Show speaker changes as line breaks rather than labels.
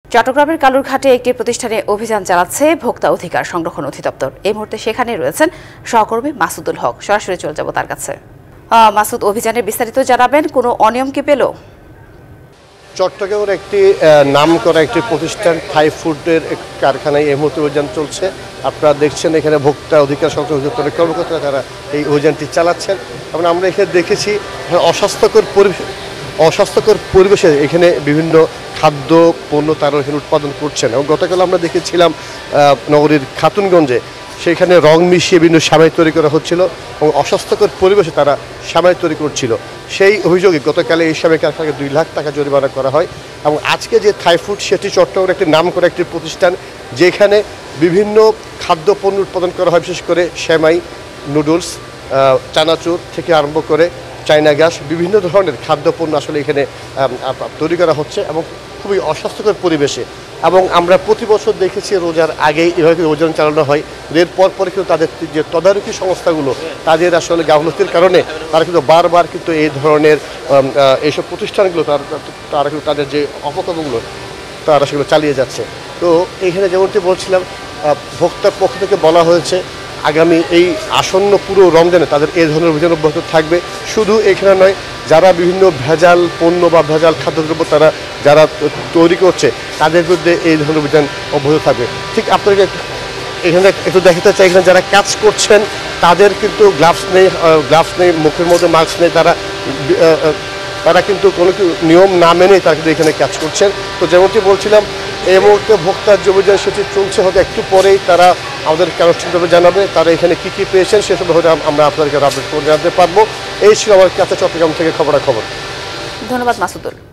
চট্টগ্রামের কালুরঘাটে একটি প্রতিষ্ঠানে অভিযান চালাচ্ছে ভোক্তা অধিকার সংরক্ষণ অধিদপ্তর। এই মুহূর্তে সেখানে রয়েছেন সহকর্মী মাসুদুল হক। সরাসরি চলে যাব তার কাছে। মাসুদ, অভিযানের বিস্তারিত জানাবেন, কোনো অনিয়ম কি পেল?
চট্টগ্রামের একটি নামকরা একটি প্রতিষ্ঠান থাই ফুডের কারখানায় এই মুহূর্তে অভিযান চলছে। আপনারা দেখছেন এখানে ভোক্তা অধিকার সংরক্ষণ অধিদপ্তরের কর্মকর্তারা তারা এই অভিযানটি চালাচ্ছেন এবং আমরা এখানে দেখেছি অস্বাস্থ্যকর পরিবেশে এখানে বিভিন্ন খাদ্য পণ্য তারা এখানে উৎপাদন করছেন। এবং গতকাল আমরা দেখেছিলাম নগরীর খাতুনগঞ্জে সেখানে রং মিশিয়ে বিভিন্ন সামাই তৈরি করা হচ্ছিল এবং অস্বাস্থ্যকর পরিবেশে তারা সামাই তৈরি করছিল। সেই অভিযোগে গতকালে এই সামাই কারখানাকে 2 লাখ টাকা জরিমানা করা হয়। এবং আজকে যে থাই ফুড সেটি চট্টগ্রামের একটি নামকরা একটি প্রতিষ্ঠান, যেখানে বিভিন্ন খাদ্য পণ্য উৎপাদন করা হয়, বিশেষ করে সেমাই, নুডলস, চানাচুর থেকে আরম্ভ করে চায়না গ্যাস, বিভিন্ন ধরনের খাদ্যপণ্য আসলে এখানে তৈরি করা হচ্ছে এবং খুবই অস্বাস্থ্যকর পরিবেশে। এবং আমরা প্রতি বছর দেখেছি রোজার আগেই এভাবে অভিযান চালানো হয়। এর পরপরে কিন্তু তাদের যে তদারকি সংস্থাগুলো তাদের আসলে গাফলতির কারণে তারা কিন্তু বারবার কিন্তু এই ধরনের এইসব প্রতিষ্ঠানগুলো তারা কিন্তু তাদের যে অপকর্মগুলো তারা সেগুলো চালিয়ে যাচ্ছে। তো এইখানে যেমনটি বলছিলাম, ভোক্তার পক্ষ থেকে বলা হয়েছে আগামী এই আসন্ন পুরো রমজানে তাদের এই ধরনের অভিযান অব্যাহত থাকবে। শুধু এখানে নয়, যারা বিভিন্ন ভেজাল পণ্য বা ভেজাল খাদ্যদ্রব্য তারা যারা তৈরি করছে তাদের বিরুদ্ধে এই ধরনের অভিযান অব্যাহত থাকবে। ঠিক আপনাকে এখানে একটু দেখাতে চাই, এখানে যারা কাজ করছেন তাদের কিন্তু গ্লাভস নেই, মুখের মধ্যে মাস্ক নেই। তারা কিন্তু কোনো নিয়ম না মেনেই তারা কিন্তু এখানে কাজ করছেন। তো যেমনটি বলছিলাম, এই মুহূর্তে ভোক্তার যে অভিযান সেটি চলছে, হয়তো একটু পরেই তারা আমাদেরকে আনুষ্ঠানিকভাবে জানাবে তারা এখানে কী পেয়েছেন, সেসব হয়তো আমরা আপনাদেরকে আপডেট করে জানাতে পারবো। এই ছিল আমার কাছে চট্টগ্রাম থেকে খবরাখবর।
ধন্যবাদ মাসুদুল।